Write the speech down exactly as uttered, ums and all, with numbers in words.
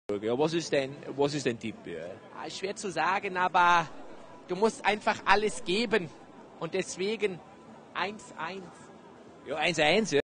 Ja, was ist denn, was ist dein Tipp? Ja? Ah, schwer zu sagen, aber du musst einfach alles geben. Und deswegen eins eins. Ja, eins eins, ja.